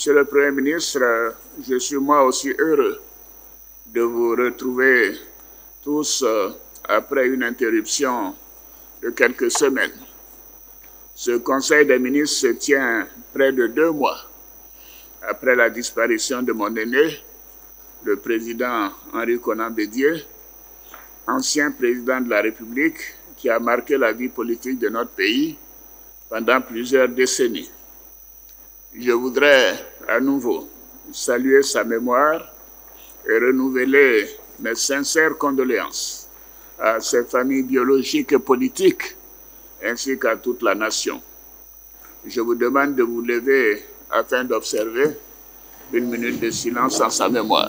Monsieur le Premier ministre, je suis moi aussi heureux de vous retrouver tous après une interruption de quelques semaines. Ce Conseil des ministres se tient près de 2 mois après la disparition de mon aîné, le président Henri Konan Bédié, ancien président de la République qui a marqué la vie politique de notre pays pendant plusieurs décennies. Je voudrais à nouveau saluer sa mémoire et renouveler mes sincères condoléances à ses familles biologiques et politiques ainsi qu'à toute la nation. Je vous demande de vous lever afin d'observer 1 minute de silence en sa mémoire.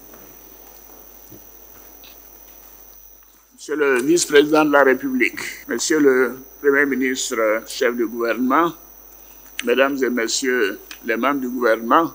Monsieur le vice-président de la République, Monsieur le Premier ministre, chef du gouvernement, Mesdames et Messieurs les membres du gouvernement,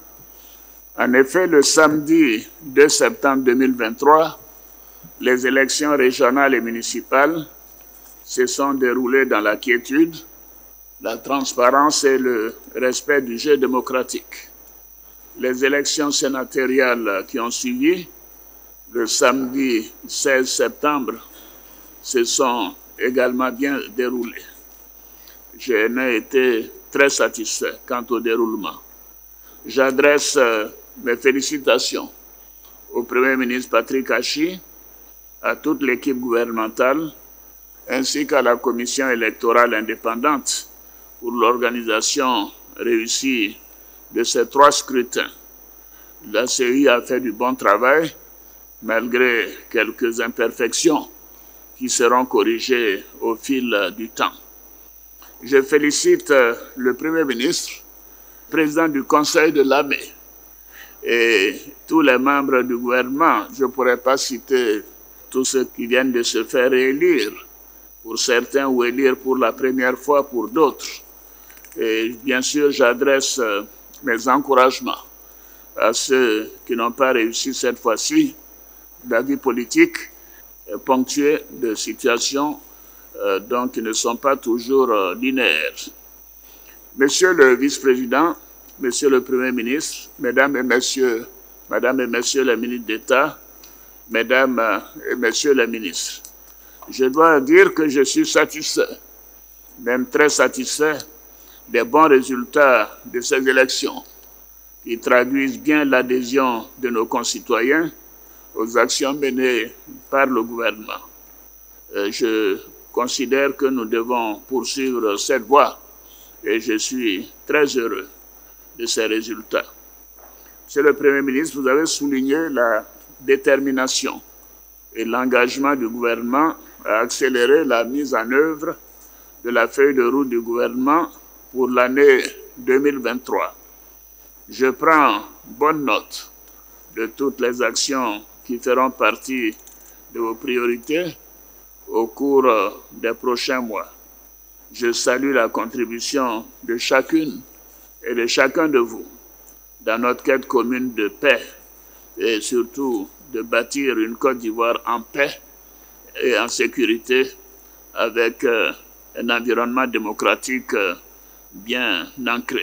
en effet, le samedi 2 septembre 2023, les élections régionales et municipales se sont déroulées dans la quiétude, la transparence et le respect du jeu démocratique. Les élections sénatoriales qui ont suivi, le samedi 16 septembre, se sont également bien déroulées. J'en ai été très satisfait quant au déroulement. J'adresse mes félicitations au Premier ministre Patrick Achi, à toute l'équipe gouvernementale, ainsi qu'à la commission électorale indépendante pour l'organisation réussie de ces 3 scrutins. La CEI a fait du bon travail, malgré quelques imperfections qui seront corrigées au fil du temps. Je félicite le Premier ministre, président du Conseil de l'AME et tous les membres du gouvernement. Je ne pourrais pas citer tous ceux qui viennent de se faire élire, pour certains ou élire pour la première fois pour d'autres. Et bien sûr, j'adresse mes encouragements à ceux qui n'ont pas réussi cette fois-ci. La vie politique est ponctuée de situations donc qui ne sont pas toujours linéaires. Monsieur le vice-président, Monsieur le Premier ministre, Mesdames et Messieurs les ministres d'État, Mesdames et Messieurs les ministres, je dois dire que je suis satisfait, même très satisfait, des bons résultats de ces élections qui traduisent bien l'adhésion de nos concitoyens aux actions menées par le gouvernement. Je considère que nous devons poursuivre cette voie et je suis très heureux de ces résultats. Monsieur le Premier ministre, vous avez souligné la détermination et l'engagement du gouvernement à accélérer la mise en œuvre de la feuille de route du gouvernement pour l'année 2023. Je prends bonne note de toutes les actions qui feront partie de vos priorités au cours des prochains mois. Je salue la contribution de chacune et de chacun de vous dans notre quête commune de paix et surtout de bâtir une Côte d'Ivoire en paix et en sécurité avec un environnement démocratique bien ancré.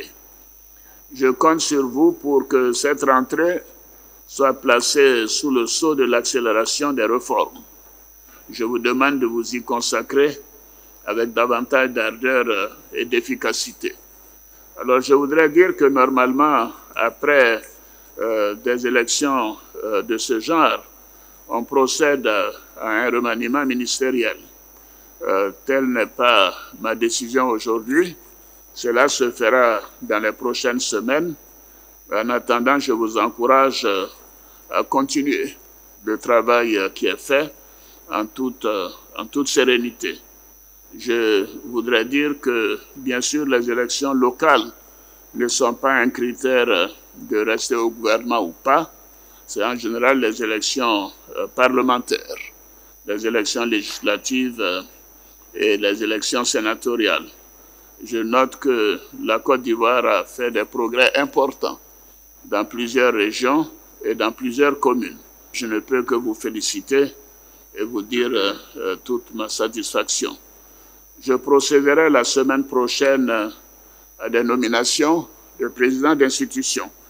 Je compte sur vous pour que cette rentrée soit placée sous le sceau de l'accélération des réformes. Je vous demande de vous y consacrer avec davantage d'ardeur et d'efficacité. Alors, je voudrais dire que normalement, après des élections de ce genre, on procède à un remaniement ministériel. Telle n'est pas ma décision aujourd'hui. Cela se fera dans les prochaines semaines. En attendant, je vous encourage à continuer le travail qui est fait en toute sérénité. Je voudrais dire que, bien sûr, les élections locales ne sont pas un critère de rester au gouvernement ou pas. C'est en général les élections parlementaires, les élections législatives et les élections sénatoriales. Je note que la Côte d'Ivoire a fait des progrès importants dans plusieurs régions et dans plusieurs communes. Je ne peux que vous féliciter et vous dire toute ma satisfaction. Je procéderai la semaine prochaine à des nominations de présidents d'institutions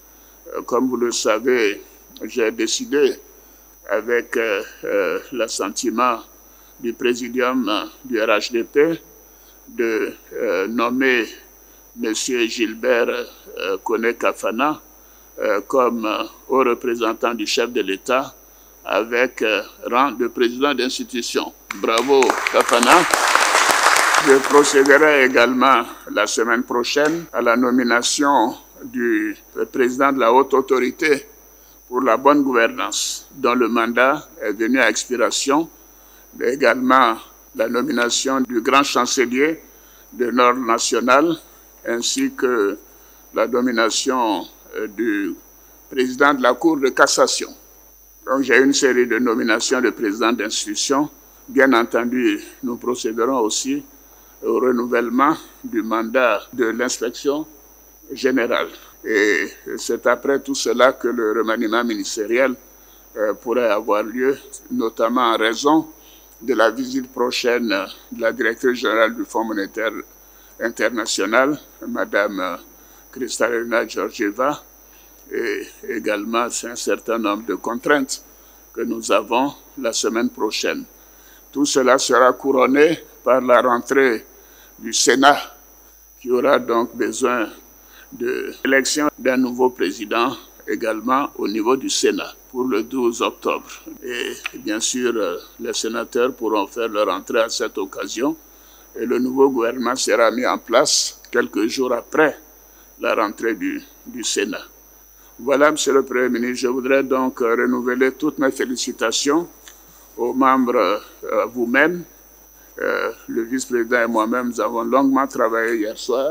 Comme vous le savez, j'ai décidé, avec l'assentiment du présidium du RHDP, de nommer M. Gilbert Koné-Kafana comme haut représentant du chef de l'État avec rang de président d'institution. Bravo, Kafana. Je procéderai également la semaine prochaine à la nomination du président de la haute autorité pour la bonne gouvernance, dont le mandat est venu à expiration, mais également la nomination du grand chancelier de l'Ordre national, ainsi que la nomination du président de la Cour de cassation. Donc j'ai une série de nominations de présidents d'institutions. Bien entendu, nous procéderons aussi au renouvellement du mandat de l'inspection générale. Et c'est après tout cela que le remaniement ministériel pourrait avoir lieu, notamment en raison de la visite prochaine de la directrice générale du Fonds monétaire international, Mme Kristalina Georgieva, et également un certain nombre de contraintes que nous avons la semaine prochaine. Tout cela sera couronné par la rentrée du Sénat, qui aura donc besoin de l'élection d'un nouveau président également au niveau du Sénat pour le 12 octobre. Et bien sûr, les sénateurs pourront faire leur entrée à cette occasion et le nouveau gouvernement sera mis en place quelques jours après la rentrée du Sénat. Voilà, Monsieur le Premier ministre, je voudrais donc renouveler toutes mes félicitations aux membres, à vous-même. Le vice-président et moi-même, nous avons longuement travaillé hier soir,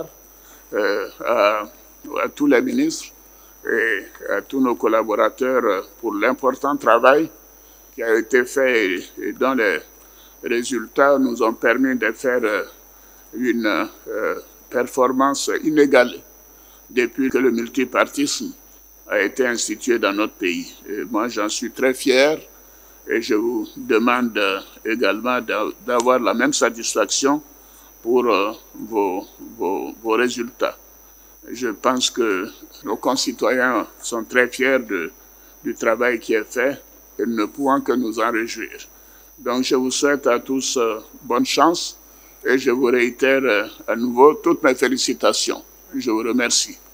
à tous les ministres et à tous nos collaborateurs pour l'important travail qui a été fait et dont les résultats nous ont permis de faire une performance inégalée depuis que le multipartisme a été institué dans notre pays. Et moi, j'en suis très fier et je vous demande également d'avoir la même satisfaction pour vos résultats. Je pense que nos concitoyens sont très fiers du travail qui est fait et ne pouvons que nous en réjouir. Donc je vous souhaite à tous bonne chance et je vous réitère à nouveau toutes mes félicitations. Je vous remercie.